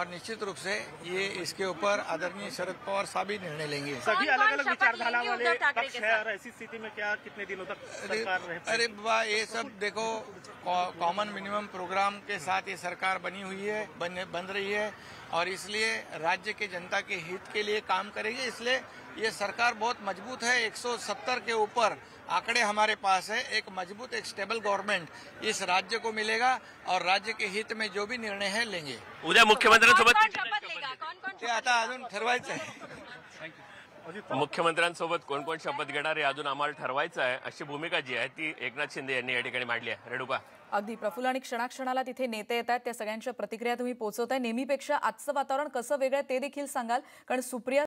और निश्चित रूप से ये इसके ऊपर आदरणीय शरद पवार साहब ही निर्णय लेंगे। सभी अलग अलग विचारधारा वाले पक्ष है और ऐसी स्थिति में क्या कितने दिनों तक सरकार रह पाएगी? अरे बाबा, ये सब देखो, कॉमन मिनिमम प्रोग्राम के साथ ये सरकार बनी हुई है, बन रही है और इसलिए राज्य के जनता के हित के लिए काम करेगी। इसलिए ये सरकार बहुत मजबूत है। 170 के ऊपर आंकड़े हमारे पास है। एक मजबूत, एक स्टेबल गवर्नमेंट इस राज्य को मिलेगा और राज्य के हित में जो भी निर्णय है लेंगे। उद्या मुख्यमंत्र्यांसोबत ते आता अजून ठरवायचं आहे। मुख्यमंत्र्यांसोबत कोण कोण शपथ घेणार हे अजून आम्हाला ठरवायचं आहे, अशी भूमिका जी आहे ती एकनाथ शिंदे यांनी या ठिकाणी मांडली आहे। रेणुका, अगदी प्रफुल्ल, आणि क्षणाक्षणाला तिथे नेते येतात, त्या सगळ्यांच्या प्रतिक्रिया तुम्ही पोहोचवताय। नेहमीपेक्षा आजचं वातावरण कसं वेगळं ते देखील सांगाल, कारण सुप्रिया